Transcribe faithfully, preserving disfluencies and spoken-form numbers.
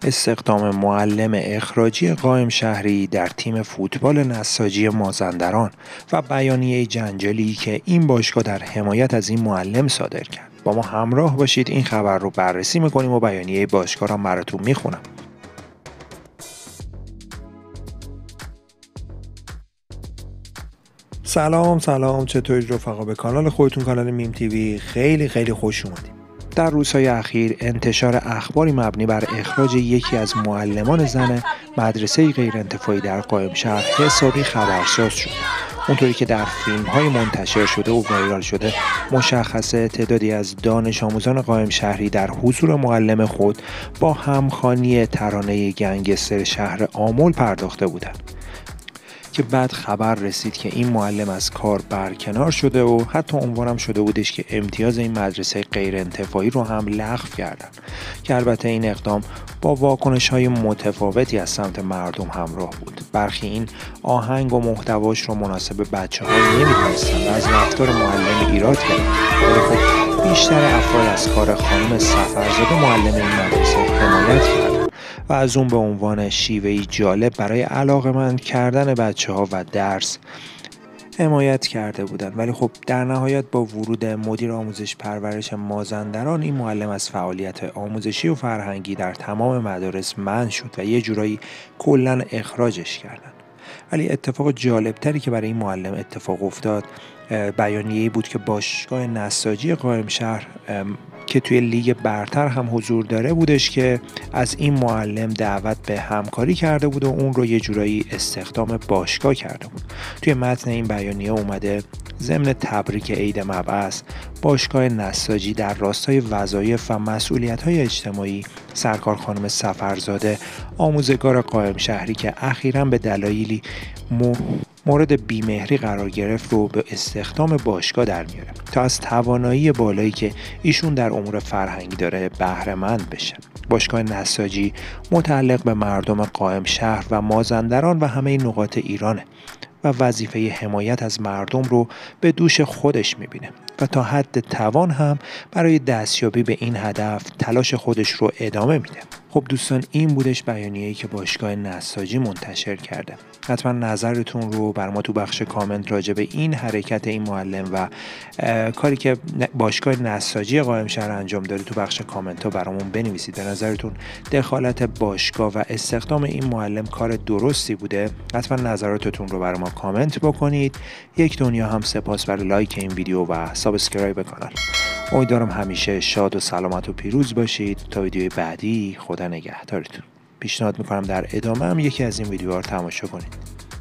استخدام معلم اخراجی قائم شهری در تیم فوتبال نساجی مازندران و بیانیه جنجالی که این باشگاه در حمایت از این معلم صادر کرد. با ما همراه باشید، این خبر رو بررسی میکنیم و بیانیه باشگاه را براتون میخونم. سلام سلام چطورید رفقا؟ به کانال خودتون، کانال میم تیوی خیلی خیلی خوش اومدید. در روزهای اخیر انتشار اخباری مبنی بر اخراج یکی از معلمان زن مدرسه غیرانتفاعی در قائم شهر حسابی خبرساز شد. اونطوری که در فیلم های منتشر شده و وایرال شده مشخصه تعدادی از دانش آموزان قائم شهری در حضور معلم خود با همخوانی ترانه گنگستر شهر آمل پرداخته بودند که بعد خبر رسید که این معلم از کار برکنار شده و حتی عنوانم شده بودش که امتیاز این مدرسه غیر انتفاعی رو هم لغو کردن، که البته این اقدام با واکنش‌های متفاوتی از سمت مردم همراه بود. برخی این آهنگ و محتواش رو مناسب بچه‌ها نمی‌دونستن و از رفتار معلم ایراد کردن، ولی خب بیشتر افراد از کار خانم سفرزاده معلم این مدرسه حمایت کردن و از اون به عنوان شیوهی جالب برای علاقه‌مند کردن بچه‌ها و درس حمایت کرده بودند. ولی خب در نهایت با ورود مدیر آموزش پرورش مازندران این معلم از فعالیت آموزشی و فرهنگی در تمام مدارس منع شد و یه جورایی کلاً اخراجش کردن. ولی اتفاق جالبتری که برای این معلم اتفاق افتاد بیانیه‌ای بود که باشگاه نساجی قائم شهر که توی لیگ برتر هم حضور داره بودش که از این معلم دعوت به همکاری کرده بود و اون رو یه جورایی استخدام باشگاه کرده بود. توی متن این بیانیه اومده ضمن تبریک عید مبعث، باشگاه نساجی در راستای وظایف و مسئولیت‌های اجتماعی سرکار خانم سفرزاده آموزگار قائم شهری که اخیراً به دلایلی م... مورد بیمهری قرار گرفت رو به استخدام باشگاه در میاره تا از توانایی بالایی که ایشون در امور فرهنگی داره بهره مند بشه. باشگاه نساجی متعلق به مردم قائم شهر و مازندران و همه نقاط ایرانه و وظیفه حمایت از مردم رو به دوش خودش میبینه و تا حد توان هم برای دستیابی به این هدف تلاش خودش رو ادامه میده. خب دوستان، این بودش بیانیه‌ای که باشگاه نساجی منتشر کرده. حتما نظرتون رو بر ما تو بخش کامنت راجع به این حرکت این معلم و کاری که باشگاه نساجی قائم شهر انجام داره تو بخش کامنت ها برامون بنویسید. به نظرتون دخالت باشگاه و استخدام این معلم کار درستی بوده؟ حتما نظراتتون رو بر ما کامنت بکنید. یک دنیا هم سپاس برای لایک این ویدیو و سابسکرایب کانال. امیدوارم همیشه شاد و سلامت و پیروز باشید. تا ویدیوی بعدی، خدا نگهدارتون. پیشنهاد میکنم در ادامه هم یکی از این ویدیوها رو تماشا کنید.